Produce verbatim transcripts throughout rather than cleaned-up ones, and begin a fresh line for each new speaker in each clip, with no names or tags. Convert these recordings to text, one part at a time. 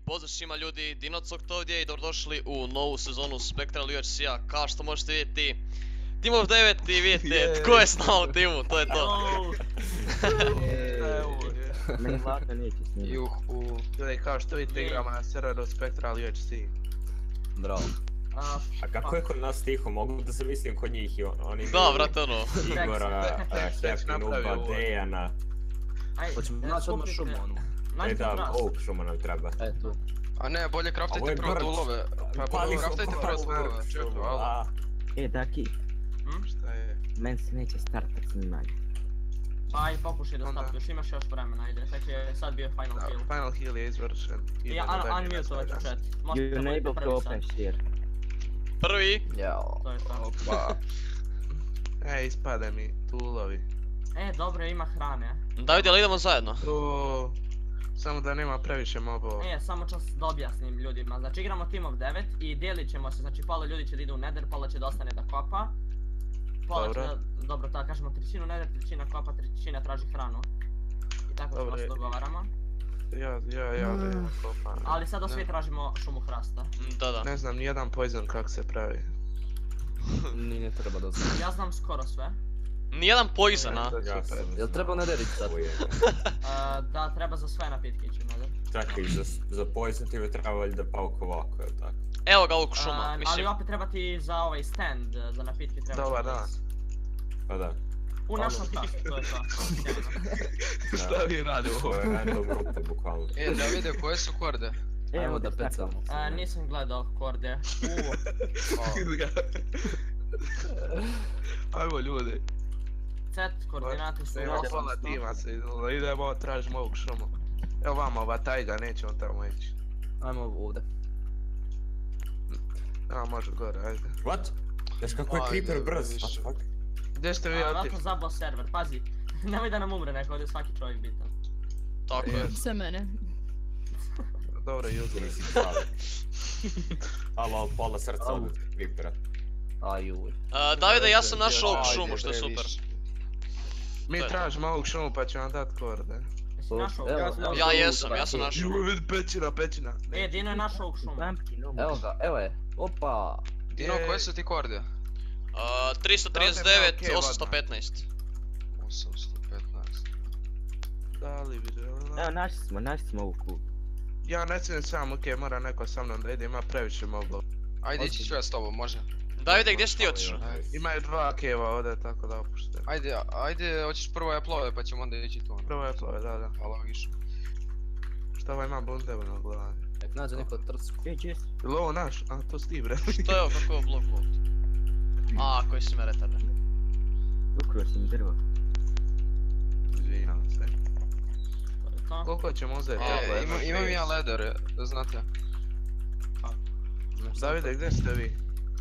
pozdrav svima ljudi, Dinocok ovdje i dobrodošli u novu sezonu Spectral U H C-a. Kao što možete vidjeti, Team of devet i vidite tko je s nama u timu, to je to.
Meni Vlada neće snimati.
Juhu.
Ljudi, kao što vidite igramo na serveru Spectral U H C.
Bravo.
A kako je kod nas tiho, mogu da se mislim kod njih i oni...
Da, brate, ono.
Igora, Happy Nuba, Dejana...
Hoćemo naći odmah šumu onu.
E da, ovog šuma nam treba.
E tu.
A ne, bolje kraftajte prvo tulove. Pa kraftajte prvo tulove. Čekaj, alo.
E, Daki.
Šta je?
Meni se neće startat snimanje.
Pa aj pokušaj da startuješ, imaš još vremena, ajde, tek je sad bio final kill.
Final kill je izvršen.
I unmutovat ću chat.
You enable to open share.
Prvi.
Jao.
To je to.
Opa. E, ispade mi tulovi.
E, dobro, ima hrane.
David, jel idemo zajedno?
To... Samo da nema previše mobova.
E, samo čas da objasnim ljudima. Znači igramo Team of devet i dijelit ćemo se, znači pola ljudi će da ide u Nether, pola će da ostane da kopa. Pola će da, dobro, tako kažemo trećinu Nether, trećina kopa, trećina traži hranu. I tako ćemo se dogovaramo.
Ja, ja, ja, da ja kopam.
Ali sada svi tražimo šumu hrasta.
Da, da.
Ne znam nijedan poison kak se pravi.
Ni ne treba da znam.
Ja znam skoro sve.
Nijedan poison, a?
Jel treba Netherić sad?
Da, treba za sve napitke ići Nether.
Čekaj, za poison ti bi trebalo da pauk ovako, jel tako?
Evo ga ovog šuma, mislim.
Ali opet treba ti za ovaj stand, za napitke treba...
Dobar dan.
Pa da.
U našom pisu, to je to.
Šta vi radi ovo?
Ovo je random rupe, bukvalno.
E, da vide koje su korde.
Evo da pecamo.
Nisam gledao korde.
Ajmo ljudi.
Cet, koordinate su...
Evo pola tima se idemo, idemo, tražimo ovog šumu. Evo vama ova tajga, nećemo tamo ići.
Ajmo ovdje.
Evo može gore, ajde.
What? Znaš kako je Creeper brz, what the fuck?
Gdje ste vi otišli?
Vratno zabao server, pazi. Nemoj da nam umre neko, ovdje je svaki čovjek bitan.
Tako je.
Sve mene.
Dobro, jutro.
Nisi pravi. Alo, pola srca od Creepera.
Ajuj.
Davide, ja sam našao ovog šumu, što je super.
Mi tražimo ovog šumu pa ću vam dat korde.
Jesi našao ovog?
Ja jesam, ja sam našao.
Juhu, vidi pećina, pećina.
E, Dino je našao ovog šumu.
Evo ga, evo je. Opa.
Dino, koje su ti korde?
tristo trideset devet, osamsto petnaest.
osamsto petnaest.
Da li bi želila?
Evo, našli smo, našli smo ovu kup.
Ja ne smijem sam, okej, mora neko sa mnom da ide, ima previše mobova.
Ajde, ići ću ja s tobom, može?
Davide, gdje si ti otišao?
Imaju dva keva ovdje, tako da opušte.
Ajde, ajde, hoćeš prvo ja plove pa ćemo onda ići tu.
Prvo je plove, da, da.
Pa logično.
Šta ovo ima bundevu na glavi?
Nek nađe neko trcu. E, gdje si?
Ili ovo naš? A, to si ti bre.
Što je ovo, kako je ovo blok vault? A, koji si me retarde.
Ukruo si mi drvo.
Izvinjam se.
To?
Koliko ćemo uzeti?
E, ima, imam ja ledere, da znate.
Davide, gdje ste vi?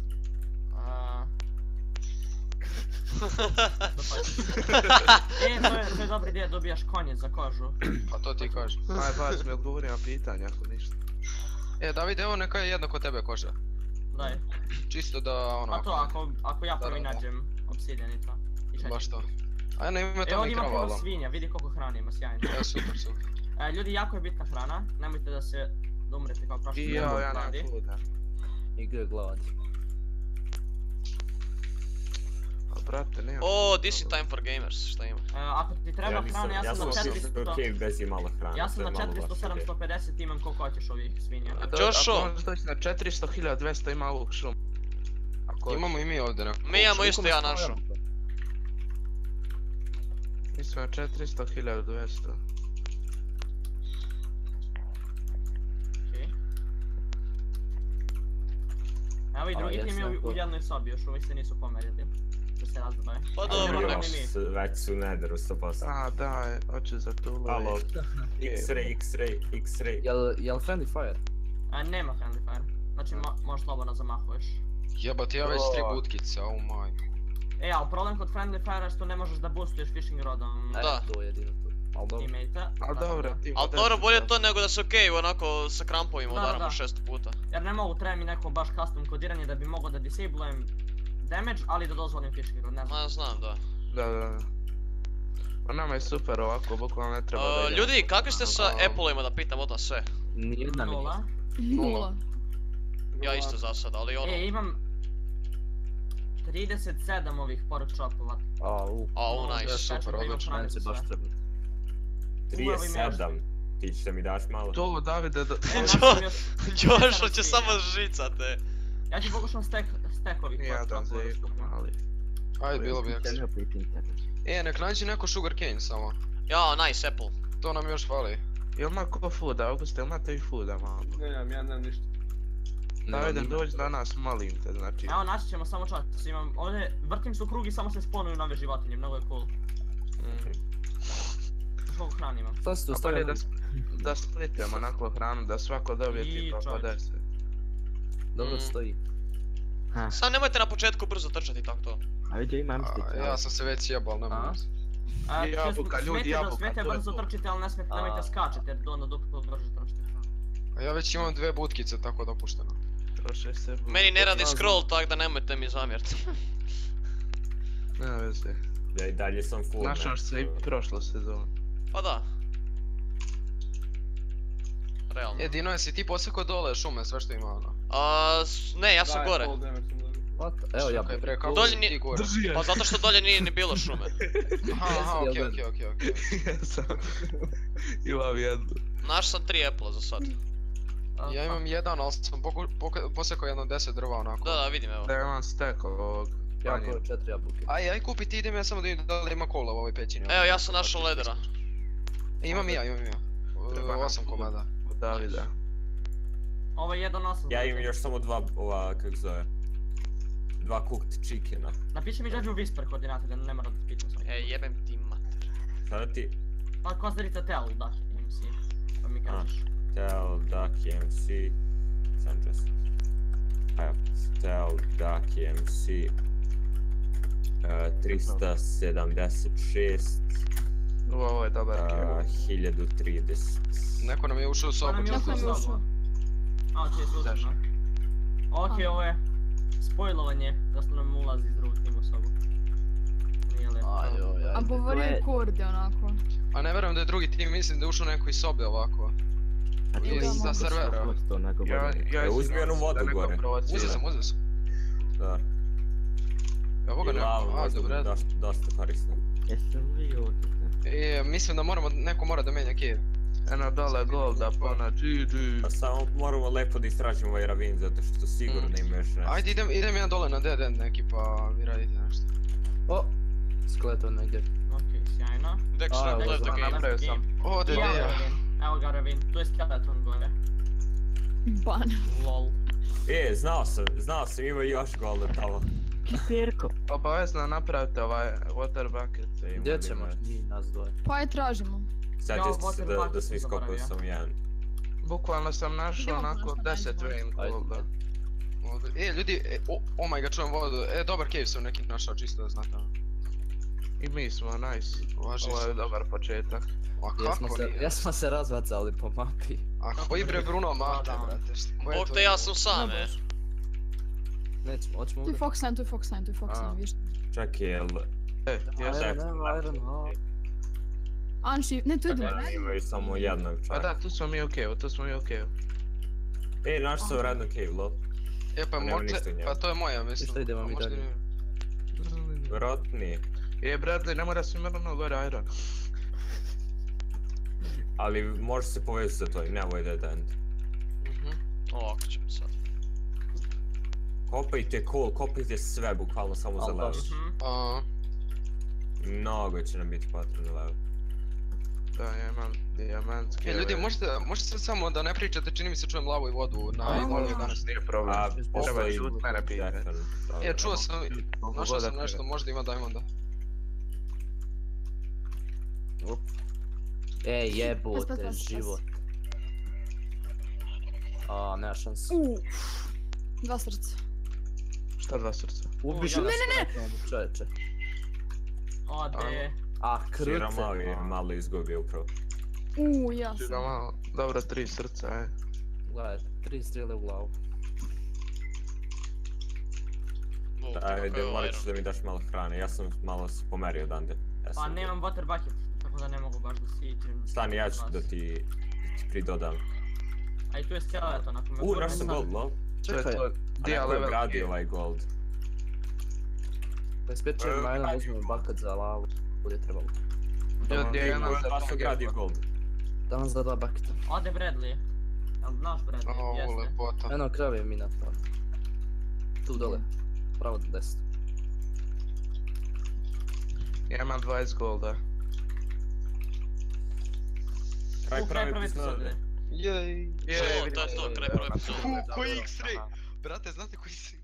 E, to je, to je dobra ideja, dobijaš konje za kožu.
Pa to ti kažeš.
Aj, baš mi odgovori na pitanje ako ništa.
E, Davide, evo neka je jedna kod tebe koža.
Daj.
Čisto da ono...
Pa to, ako, ako ja prvi nađem obsidian i to.
Baš to. A ne, ima
e,
tamo i
ima
krava,
puno svinja, vidi koliko hrane ima, sjajno.
E, super, super.
E, ljudi, jako je bitna hrana, nemojte da se da umrete kao prošli.
I jao, ja nam kuda.
I g gladi.
A brate, nema...
O, this is time for gamers, šta ima?
E, ako ti treba hrane, ja sam na četiristo...
okej bez imala hrane.
Ja sam na četiristo sedamsto pedeset, imam koliko hoćeš ovih svinja.
Jošo!
Ako možeš doći na četiristo hiljada dvesta ima ovog šuma.
Imamo i mi ovdje neko.
Mi imamo isto ja našao.
Mi smo na četiristo hiljada dvesta.
Evo i drugi tim je u jednoj sobi, još uvijek se nisu pomerili. Da se razdobaju.
Pa dobro, nek.
Već su Netheru sto posto.
A da, hoće za tu
Halo, X-ray, X-ray, X-ray.
Jel friendly fire?
A, nema friendly fire. Znači možeš slobodno zamahuješ.
Jebate, ja već tri butkice, oh my.
E, ali problem kod friendly fire je što ne možeš da boostuješ fishing rodom.
Da.
To je jedino to. Al dobro.
Teammate-a.
Al dobro, ti
Al dobro, bolje to nego da se okej, onako sa krampovima
Da,
udaramo
da.
šesto puta.
Jer ne mogu, treba mi neko baš custom kodiranje da bi mogao da disablujem damage, ali da dozvolim fishing rod, ne znam.
Ma znam, da.
Da, da, da. Pa nama je super ovako, bukvalno ne treba da
Uh,
idemo.
ljudi, kakvi ste sa
Um,
Apple-ima da pitam odmah sve?
Nijedna mi
Nula.
Nula.
Ja isto za sad, ali ono...
E, imam trideset sedam ovih pork chopova.
A, u,
Au,
Ono,
nice.
pečeno
super,
ima
odlično,
hrane
meni će
za
baš
sve.
trebati.
trideset sedam. Ti ćeš da mi daš malo?
To, Davide, da...
E,
Jo-
našao još-
Jošo će samo žicate.
Ja ću pokušam stek, stek ovih pork
Jedan
chopova.
za
da skupim.
ali...
Ajde, bilo bi
Ja
ekstra.
ne opet internet.
E, nek nađi neko sugar cane samo.
Ja, nice Apple.
To nam još fali.
Jel ima ko fooda, Auguste, imate i fooda malo?
Nemam, ja nemam ništa.
Davide, dođi do nas, molim te, znači.
Evo, naći ćemo samo čas. Imam ovdje, vrtim se u krug i samo se sponuju nove životinje, mnogo je cool. Koliko hrane imam?
Šta si tu
A bolje
stavio?
da, sp- da splitemo onako hranu, da svako dobije
I
tipa po
čovječe.
deset.
Dobro
Mm.
stoji. Ha,
Sad nemojte na početku brzo trčati tako to.
a vidi imam
A,
stik.
ja sam se već sjebal, ne
A?
mogu.
A,
I jabuka,
smete
ljudi,
da-
jabuka,
Smete
to je
brzo
to.
trčite, ali ne smete,
A.
nemojte skačete jer onda duplo brže trčite.
A ja već imam dve butkice, tako dopušteno.
Troše se... bu-
Meni ne radi
Znam.
scroll, tak da nemojte mi zamjeriti.
Nema veze.
Ja i dalje sam full.
Našao se i prošlo sezonu.
Pa da. Realno.
E, Dino, jesi ti posjekao dole šume, sve što ima ono?
A, s- ne, ja sam gore.
What? Evo ja
Čekaj,
bi.
bre, kako
Dolje
si
ni-
ti gore?
Drži je!
Pa zato što dolje nije ni bilo šume.
Aha, aha,
Jesi,
okej,
jel
okej, okej, okej.
Jesam. Imam jednu.
Naš sam tri Apple za sad.
A,
Ja imam jedan, ali sam poku- poka- posjekao jedno deset drva onako.
Da, da, vidim evo.
Da imam stack ovog.
Jako
panjina.
četiri jabuke.
Aj, aj kupi ti, idem ja samo da vidim da li ima kola u ovoj pećini.
Evo, ja sam našao ledera.
E, imam i ja, imam i ja.
Treba
E,
nam
Osam
food.
komada.
Od Davida.
Ovo je jedan osam.
Ja imam još samo dva, ova, kak zove. Dva cooked chickena.
Napiši mi Judge u Whisper koordinate da ne mora da pitam sam.
E, jebem ti mater.
Sada ti?
Pa kozarica Tel, da, M C. Pa mi kažeš.
Tel, Duck, M C. Sam just. Evo, Tel, Duck, M C. Uh, tristo sedamdeset šest.
U, ovo je dobar
uh,
kill.
hiljadu trideset.
Neko nam je ušao u
Pa
sobu,
nam je
čisto
ušao u
za-
sobu. A, okej,
Zašto?
slušam. Okej, ovo je spojlovanje, da što nam ulazi iz drugog tima u sobu. Nije lepo.
Aj, oj, aj.
A govorio
To je-
korde onako.
A ne vjerujem da je drugi tim, mislim da je ušao neko iz sobe ovako.
A to je
Iz
isto
sa
servera.
što to nego
Ja,
bolje.
ja
E, uzmi
izvinjavam
onu
se
vodu
da neko
gore.
provocira.
Uzeo sam, uzeo sam.
Da.
Evo ga
I
neko,
lava
a
možda
dobro.
dosta, dosta korisno.
Jesam li ovdje?
E, mislim da moramo, neko mora da menja key.
Eno dole golda, pa na G G.
Pa samo moramo lepo da istražimo ovaj ravin, zato što sigurno
Mm.
ima još nešto.
Ajde, idem, idem ja dole na dead end neki, pa vi radite nešto.
O! Skeleton negdje.
Okej, sjajno.
Dexter,
A,
play
evo,
the
znam,
game.
napravio sam.
O,
I
de,
evo ga
de,
Ravin, evo ga Ravin, tu je skeleton gore.
Ban.
Lol.
E, znao sam, znao sam, ima još golda tamo.
Kiperko.
Obavezno napravite ovaj water bucket.
Ima
Gdje
li
ćemo?
ima?
Mi nas dvoje.
Pa je tražimo.
Sjetio
Ja,
sam se
water
da, da
bucket
sam
sam
iskopao
zaboravio.
sam jedan.
Bukvalno sam našao
Idemo
onako
prosto
deset
nađemo.
vein
Ajde.
golda.
Ovdje. E, ljudi, e, o, oh my god, čujem vodu. E, dobar cave sam nekih našao, čisto da znate.
I mi smo, nice.
Važi
Ovo je
se.
dobar početak.
A
Jesmo
kako
se,
nije?
jesmo se razvacali po mapi.
A koji bre Bruno mate,
Da.
brate? šta- ko je
Bog
to
te, ja
imao?
sam sam, e.
Nećemo, hoćemo
Tu je
uvijek.
Foxline, tu je Foxline, tu je
A.
Foxline, viš.
Čak je, jel...
E, ja sam...
Iron, evo, Iron, o.
Anši, ne, tu je dvoje.
Da, imaju samo jednog
Pa
čak.
da, tu smo mi okej, tu smo mi okej.
E, naš sam radno cave, lol.
E, pa
Nema ništa u
možda,
njemu.
pa to je moja, mislim.
Ništa, idemo
A
mi
možda
dalje.
nije.
Vjerojatno nije.
Je, Bradley, ne mora svima ono gore Iron.
Ali može se povezati za to i nemoj dead end.
Mhm.
Ovako ćemo sad.
Kopajte coal, kopajte sve, bukvalno samo za
Al
level.
baš.
Mhm.
A,
Mnogo će nam biti potrebno level.
Da, ja imam dijamantske.
e, ljudi,
ove-
možete, možete sad samo da ne pričate, čini mi se čujem lavu i vodu na
Ajde,
ovdje
može,
danas.
nije problem.
A,
Treba
postoji...
žut mene pitati.
definitivno, da,
E,
da.
čuo sam,
Koliko
našao
god
sam
da
nešto,
treba.
možda ima Diamonda.
Ej,
Pas, pas,
jebote,
pas, pas.
život. A, nema šanse.
Uuu. Dva srca.
Šta dva srca?
Ubiši
Ne,
nas
ne,
skeleton, čoveče.
Ode.
A, kruce.
Šira mali je
a.
malo izgubio upravo.
Uuu, ja
Ti
sam.
ga malo, dobro, tri srca, e.
Gledaj, tri strijele u glavu.
Bog te,
Ajde,
kako je
morat
Iron.
ćeš da mi daš malo hrane, ja sam malo se pomerio odande.
Pa
sam
nemam water bucket, tako da ne mogu baš da siđem.
Stani, ja ću da ti, ti pridodam.
A i tu je skeleton, ako me
U,
gurne
naš sam
sad-
gold, lol.
To je
Čekaj,
to.
A
Dia
neko je
level.
gradio ovaj gold.
da ispečujem na jedan uzmem bucket za lavu. Bude trebalo.
Ljudi,
Ti,
jedan
ko je
za
vas
dva
gradio
geba.
gold?
Dajem za dva bucketa.
Ode Bradley. Jel znaš Bradley?
O,
Jeste.
lepota.
Eno, krav je mina tamo. Tu dole. Pravo do desno.
Ja imam dvadeset golda.
Kraj
U,
prve
prve
epizode.
epizode.
Jej.
To, to je to, kraj prve epizode.
U, koji X-ray? Brate, znate koji X-ray?